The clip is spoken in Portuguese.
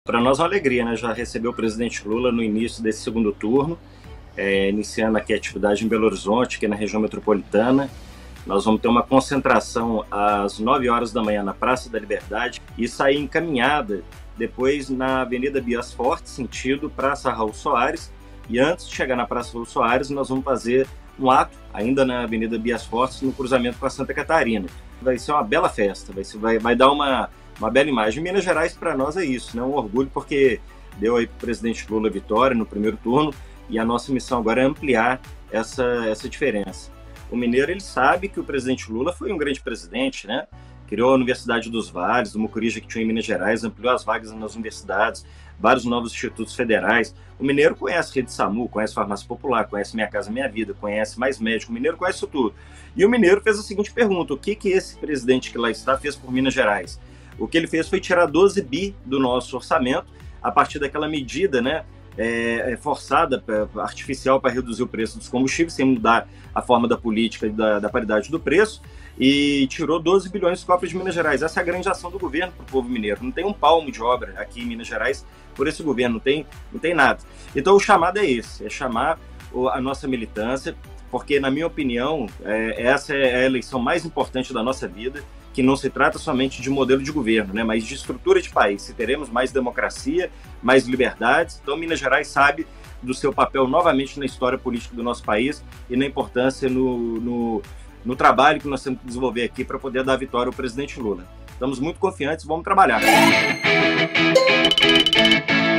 Para nós é uma alegria, né? Já recebeu o presidente Lula no início desse segundo turno, iniciando aqui a atividade em Belo Horizonte, que é na região metropolitana. Nós vamos ter uma concentração às 9 horas da manhã na Praça da Liberdade e sair encaminhada depois na Avenida Bias Forte, sentido Praça Raul Soares. E antes de chegar na Praça Raul Soares, nós vamos fazer um ato, ainda na Avenida Bias Fortes, no cruzamento com a Santa Catarina. Vai ser uma bela festa, vai dar uma bela imagem. Minas Gerais, para nós, é isso, né? Um orgulho, porque deu aí para o presidente Lula a vitória no primeiro turno, e a nossa missão agora é ampliar essa diferença. O mineiro, ele sabe que o presidente Lula foi um grande presidente, né? Criou a Universidade dos Vales, do Mucuri Jequitinhonha em Minas Gerais, ampliou as vagas nas universidades, vários novos institutos federais. O mineiro conhece Rede SAMU, conhece Farmácia Popular, conhece Minha Casa Minha Vida, conhece Mais Médico. O mineiro conhece isso tudo. E o mineiro fez a seguinte pergunta: o que esse presidente que lá está fez por Minas Gerais? O que ele fez foi tirar 12 bi do nosso orçamento, a partir daquela medida, né, forçada, artificial, para reduzir o preço dos combustíveis, sem mudar a forma da política e da paridade do preço, e tirou 12 bilhões dos cofres de Minas Gerais. Essa é a grande ação do governo para o povo mineiro. Não tem um palmo de obra aqui em Minas Gerais por esse governo, não tem nada. Então o chamado é esse, é chamar a nossa militância, porque, na minha opinião, essa é a eleição mais importante da nossa vida, que não se trata somente de modelo de governo, né, mas de estrutura de país. Se teremos mais democracia, mais liberdades. Então Minas Gerais sabe do seu papel novamente na história política do nosso país e na importância no trabalho que nós temos que desenvolver aqui para poder dar a vitória ao presidente Lula. Estamos muito confiantes, vamos trabalhar.